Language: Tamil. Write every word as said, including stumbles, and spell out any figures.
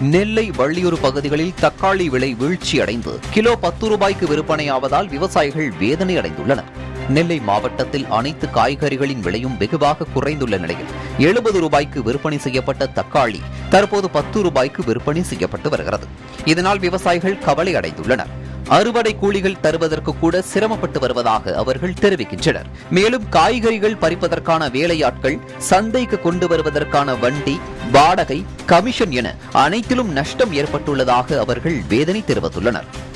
நெல்லை வள்ளியூர் பகுதிகளில் தக்காளி விலை வீழ்ச்சியடைந்து கிலோ பத்து ரூபாய்க்கு விற்பனையாவதால் விவசாயிகள் வேதனை அடைந்துள்ளனர். நெல்லை மாவட்டத்தில் அனைத்து காய்கறிகளின் விலையும் வெகுவாக குறைந்துள்ள நிலையில் எழுபது ரூபாய்க்கு விற்பனை செய்யப்பட்ட தக்காளி தற்போது பத்து ரூபாய்க்கு விற்பனை செய்யப்பட்டு வருகிறது. இதனால் விவசாயிகள் கவலை அடைந்துள்ளனர். அறுவடை கூலிகள் தருவதற்கு கூட சிரமப்பட்டு வருவதாக அவர்கள் தெரிவிக்கின்றனர். மேலும் காய்கறிகள் பறிப்பதற்கான வேலையாட்கள், சந்தைக்கு கொண்டு வருவதற்கான வண்டி, வாடகை, கமிஷன் என அனைத்திலும் நஷ்டம் ஏற்பட்டுள்ளதாக அவர்கள் வேதனை தெரிவித்துள்ளனர்.